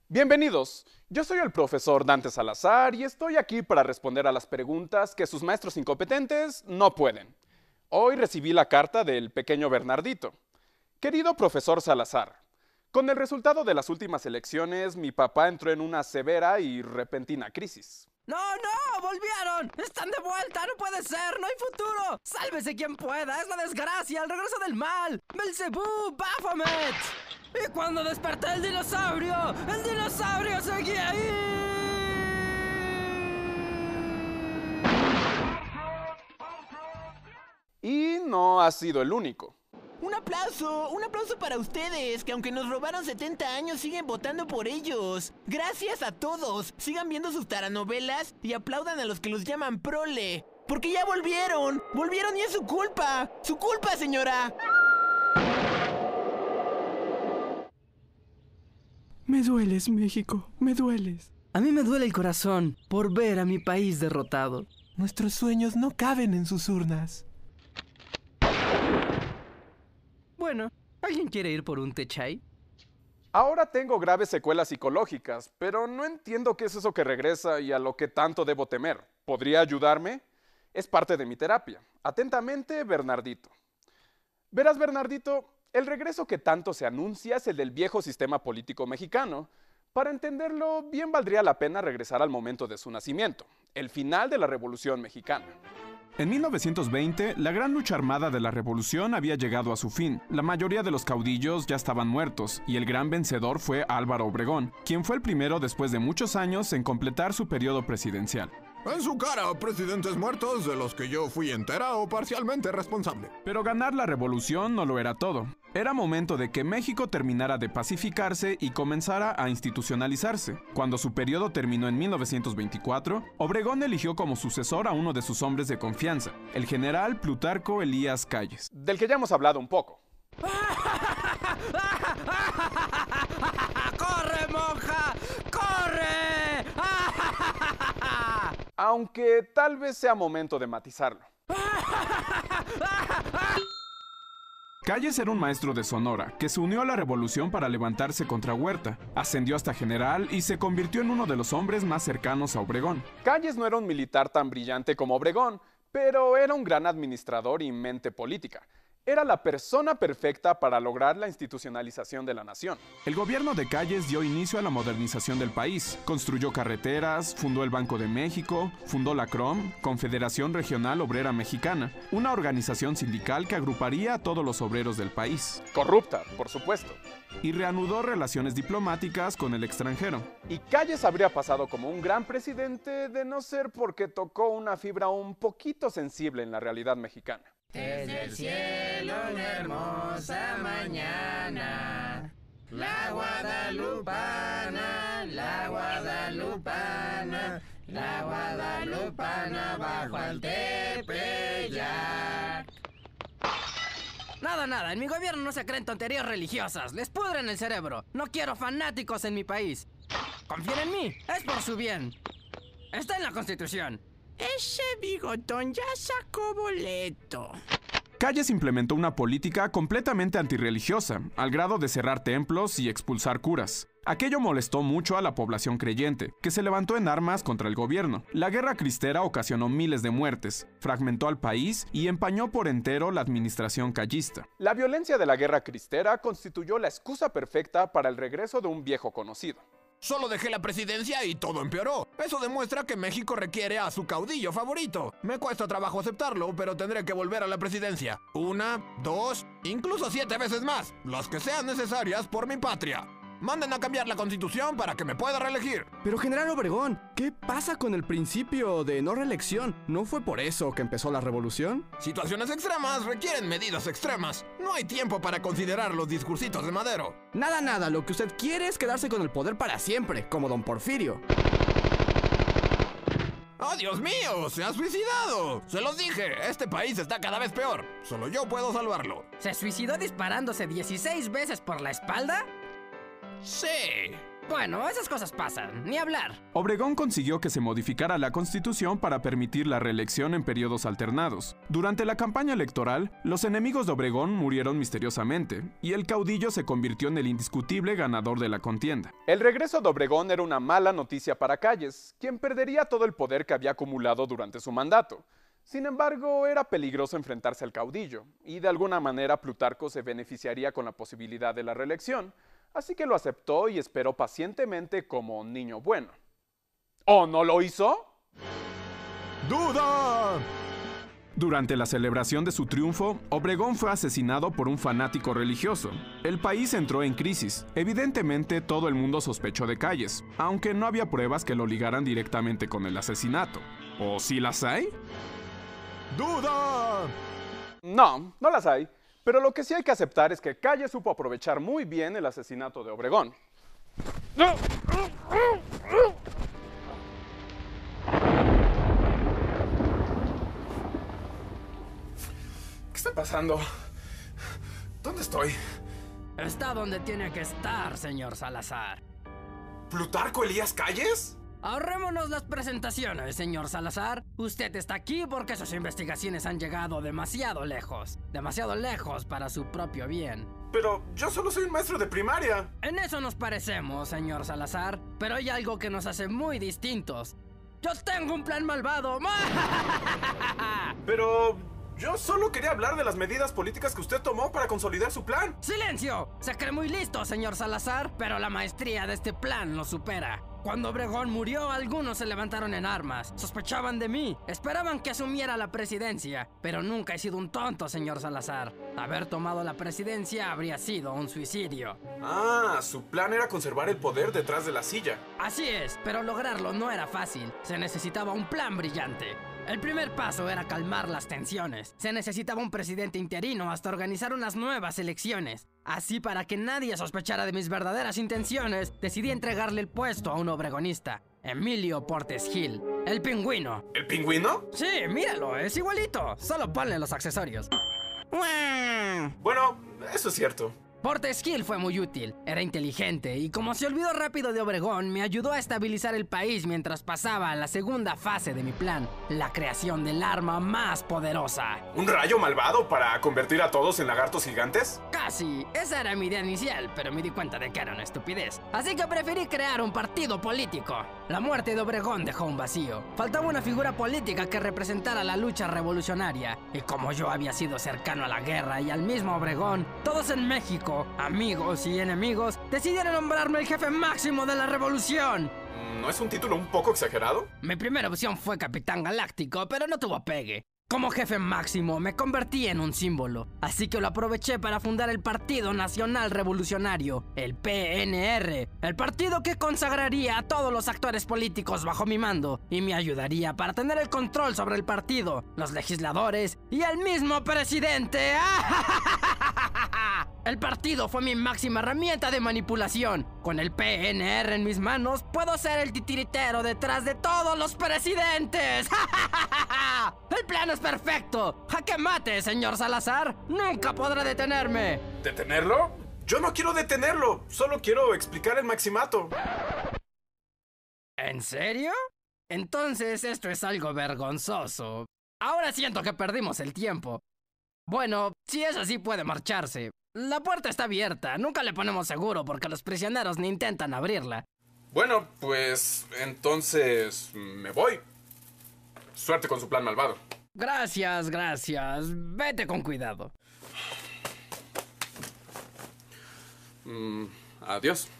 Bienvenidos, yo soy el profesor Dante Salazar y estoy aquí para responder a las preguntas que sus maestros incompetentes no pueden. Hoy recibí la carta del pequeño Bernardito. Querido profesor Salazar, con el resultado de las últimas elecciones, mi papá entró en una severa y repentina crisis. ¡No, no! ¡Volvieron! ¡Están de vuelta! ¡No puede ser! ¡No hay futuro! ¡Sálvese quien pueda! ¡Es la desgracia! ¡El regreso del mal! ¡Belzebú! ¡Baphomet! Y cuando desperté el dinosaurio seguía ahí. Y no ha sido el único. Un aplauso para ustedes, que aunque nos robaron 70 años siguen votando por ellos. Gracias a todos, sigan viendo sus taranovelas y aplaudan a los que los llaman prole. Porque ya volvieron y es su culpa, señora. Me dueles, México, me dueles. A mí me duele el corazón por ver a mi país derrotado. Nuestros sueños no caben en sus urnas. Bueno, ¿alguien quiere ir por un té chai? Ahora tengo graves secuelas psicológicas, pero no entiendo qué es eso que regresa y a lo que tanto debo temer. ¿Podría ayudarme? Es parte de mi terapia. Atentamente, Bernardito. Verás, Bernardito, el regreso que tanto se anuncia es el del viejo sistema político mexicano. Para entenderlo, bien valdría la pena regresar al momento de su nacimiento, el final de la Revolución Mexicana. En 1920, la gran lucha armada de la Revolución había llegado a su fin. La mayoría de los caudillos ya estaban muertos, y el gran vencedor fue Álvaro Obregón, quien fue el primero después de muchos años en completar su periodo presidencial. En su cara, presidentes muertos de los que yo fui entera o parcialmente responsable. Pero ganar la revolución no lo era todo. Era momento de que México terminara de pacificarse y comenzara a institucionalizarse. Cuando su periodo terminó en 1924, Obregón eligió como sucesor a uno de sus hombres de confianza, el general Plutarco Elías Calles. Del que ya hemos hablado un poco. ¡Corre, monja! ¡Corre! Aunque tal vez sea momento de matizarlo. Calles era un maestro de Sonora, que se unió a la revolución para levantarse contra Huerta, ascendió hasta general y se convirtió en uno de los hombres más cercanos a Obregón. Calles no era un militar tan brillante como Obregón, pero era un gran administrador y mente política. Era la persona perfecta para lograr la institucionalización de la nación. El gobierno de Calles dio inicio a la modernización del país. Construyó carreteras, fundó el Banco de México, fundó la CROM, Confederación Regional Obrera Mexicana, una organización sindical que agruparía a todos los obreros del país. Corrupta, por supuesto. Y reanudó relaciones diplomáticas con el extranjero. Y Calles habría pasado como un gran presidente de no ser porque tocó una fibra un poquito sensible en la realidad mexicana. Desde el cielo una hermosa mañana, la guadalupana, la guadalupana, la guadalupana bajo al Tepeyac. Nada, en mi gobierno no se creen tonterías religiosas, les pudren el cerebro. No quiero fanáticos en mi país. Confíen en mí, es por su bien. Está en la Constitución. Ese bigotón ya sacó boleto. Calles implementó una política completamente antirreligiosa, al grado de cerrar templos y expulsar curas. Aquello molestó mucho a la población creyente, que se levantó en armas contra el gobierno. La guerra cristera ocasionó miles de muertes, fragmentó al país y empañó por entero la administración callista. La violencia de la guerra cristera constituyó la excusa perfecta para el regreso de un viejo conocido. Solo dejé la presidencia y todo empeoró. Eso demuestra que México requiere a su caudillo favorito. Me cuesta trabajo aceptarlo, pero tendré que volver a la presidencia. 1, 2, incluso 7 veces más. Las que sean necesarias por mi patria. Manden a cambiar la constitución para que me pueda reelegir. Pero general Obregón, ¿qué pasa con el principio de no reelección? ¿No fue por eso que empezó la revolución? Situaciones extremas requieren medidas extremas. No hay tiempo para considerar los discursitos de Madero. Nada, lo que usted quiere es quedarse con el poder para siempre, como don Porfirio. ¡Oh, Dios mío! ¡Se ha suicidado! Se los dije, este país está cada vez peor. Solo yo puedo salvarlo. ¿Se suicidó disparándose 16 veces por la espalda? Sí. Bueno, esas cosas pasan, ni hablar. Obregón consiguió que se modificara la Constitución para permitir la reelección en periodos alternados. Durante la campaña electoral, los enemigos de Obregón murieron misteriosamente, y el caudillo se convirtió en el indiscutible ganador de la contienda. El regreso de Obregón era una mala noticia para Calles, quien perdería todo el poder que había acumulado durante su mandato. Sin embargo, era peligroso enfrentarse al caudillo, y de alguna manera Plutarco se beneficiaría con la posibilidad de la reelección, así que lo aceptó y esperó pacientemente como un niño bueno. ¿O no lo hizo? ¡Duda! Durante la celebración de su triunfo, Obregón fue asesinado por un fanático religioso. El país entró en crisis. Evidentemente, todo el mundo sospechó de Calles, aunque no había pruebas que lo ligaran directamente con el asesinato. ¿O sí las hay? ¡Duda! No, no las hay. Pero lo que sí hay que aceptar es que Calles supo aprovechar muy bien el asesinato de Obregón. ¿Qué está pasando? ¿Dónde estoy? Está donde tiene que estar, señor Salazar. ¿Plutarco Elías Calles? Ahorrémonos las presentaciones, señor Salazar. Usted está aquí porque sus investigaciones han llegado demasiado lejos para su propio bien. Pero yo solo soy un maestro de primaria. En eso nos parecemos, señor Salazar, pero hay algo que nos hace muy distintos. ¡Yo tengo un plan malvado! Pero yo solo quería hablar de las medidas políticas que usted tomó para consolidar su plan. ¡Silencio! Se cree muy listo, señor Salazar, pero la maestría de este plan lo supera. Cuando Obregón murió, algunos se levantaron en armas. Sospechaban de mí. Esperaban que asumiera la presidencia. Pero nunca he sido un tonto, señor Salazar. Haber tomado la presidencia habría sido un suicidio. Ah, su plan era conservar el poder detrás de la silla. Así es, pero lograrlo no era fácil. Se necesitaba un plan brillante. El primer paso era calmar las tensiones. Se necesitaba un presidente interino hasta organizar unas nuevas elecciones. Así, para que nadie sospechara de mis verdaderas intenciones, decidí entregarle el puesto a un obregonista, Emilio Portes Gil, el pingüino. ¿El pingüino? Sí, míralo, es igualito. Solo ponle los accesorios. Bueno, eso es cierto. Portes Gil fue muy útil, era inteligente y como se olvidó rápido de Obregón, me ayudó a estabilizar el país mientras pasaba a la segunda fase de mi plan, la creación del arma más poderosa. ¿Un rayo malvado para convertir a todos en lagartos gigantes? Casi, esa era mi idea inicial, pero me di cuenta de que era una estupidez. Así que preferí crear un partido político. La muerte de Obregón dejó un vacío. Faltaba una figura política que representara la lucha revolucionaria. Y como yo había sido cercano a la guerra y al mismo Obregón, todos en México, amigos y enemigos, decidieron nombrarme el jefe máximo de la revolución. ¿No es un título un poco exagerado? Mi primera opción fue Capitán Galáctico, pero no tuvo pegue. Como jefe máximo me convertí en un símbolo, así que lo aproveché para fundar el Partido Nacional Revolucionario, el PNR, el partido que consagraría a todos los actores políticos bajo mi mando y me ayudaría para tener el control sobre el partido, los legisladores y el mismo presidente. El partido fue mi máxima herramienta de manipulación. Con el PNR en mis manos, puedo ser el titiritero detrás de todos los presidentes. El plan es perfecto. ¡Jaque mate, señor Salazar! ¡Nunca podrá detenerme! ¿Detenerlo? Yo no quiero detenerlo. Solo quiero explicar el maximato. ¿En serio? Entonces esto es algo vergonzoso. Ahora siento que perdimos el tiempo. Bueno, si es así puede marcharse. La puerta está abierta, nunca le ponemos seguro porque los prisioneros ni intentan abrirla. Bueno, pues entonces me voy. Suerte con su plan malvado. Gracias, gracias. Vete con cuidado. Adiós.